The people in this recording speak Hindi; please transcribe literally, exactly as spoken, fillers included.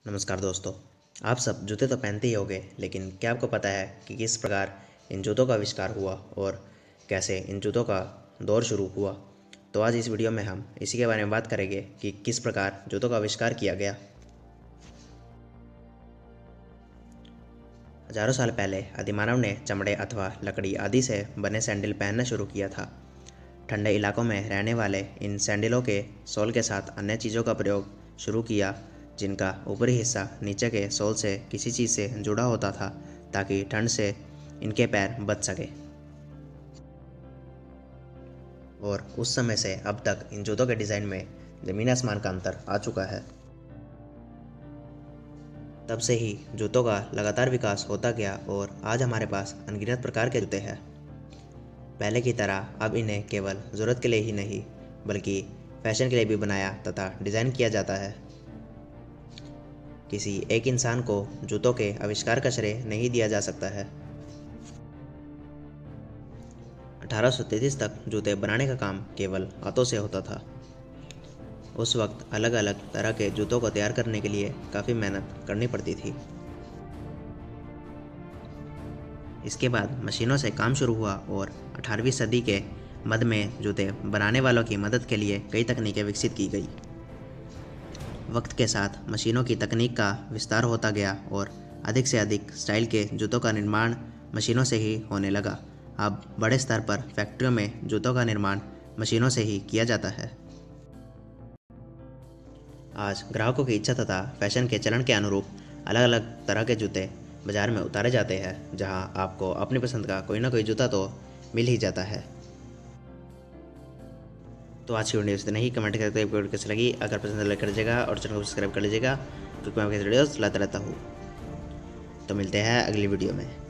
नमस्कार दोस्तों। आप सब जूते तो पहनते ही होंगे, लेकिन क्या आपको पता है कि किस प्रकार इन जूतों का आविष्कार हुआ और कैसे इन जूतों का दौर शुरू हुआ। तो आज इस वीडियो में हम इसी के बारे में बात करेंगे कि किस प्रकार जूतों का आविष्कार किया गया। हजारों साल पहले आदिमानव ने चमड़े अथवा लकड़ी आदि से बने सैंडल पहनना शुरू किया था। ठंडे इलाकों में रहने वाले इन सैंडलों के सोल के साथ अन्य चीज़ों का प्रयोग शुरू किया, जिनका ऊपरी हिस्सा नीचे के सोल से किसी चीज़ से जुड़ा होता था ताकि ठंड से इनके पैर बच सके। और उस समय से अब तक इन जूतों के डिज़ाइन में ज़मीन आसमान का अंतर आ चुका है। तब से ही जूतों का लगातार विकास होता गया और आज हमारे पास अनगिनत प्रकार के जूते हैं। पहले की तरह अब इन्हें केवल ज़रूरत के लिए ही नहीं बल्कि फैशन के लिए भी बनाया तथा डिज़ाइन किया जाता है। किसी एक इंसान को जूतों के आविष्कार का श्रेय नहीं दिया जा सकता है। अठारह सौ तैंतीस तक जूते बनाने का काम केवल हाथों से होता था। उस वक्त अलग अलग तरह के जूतों को तैयार करने के लिए काफ़ी मेहनत करनी पड़ती थी। इसके बाद मशीनों से काम शुरू हुआ और अठारहवीं सदी के मध्य में जूते बनाने वालों की मदद के लिए कई तकनीकें विकसित की गई। वक्त के साथ मशीनों की तकनीक का विस्तार होता गया और अधिक से अधिक स्टाइल के जूतों का निर्माण मशीनों से ही होने लगा। अब बड़े स्तर पर फैक्ट्रियों में जूतों का निर्माण मशीनों से ही किया जाता है। आज ग्राहकों की इच्छा तथा फैशन के चलन के अनुरूप अलग अलग तरह के जूते बाज़ार में उतारे जाते हैं, जहां आपको अपनी पसंद का कोई ना कोई जूता तो मिल ही जाता है। तो आज की वीडियो इतना ही। कमेंट करके वीडियो कैसी लगी, अगर पसंद लाइक कर लीजिएगा और चैनल को सब्सक्राइब कर लीजिएगा, क्योंकि मैं आपके वीडियोस लाता रहता हूँ। तो मिलते हैं अगली वीडियो में।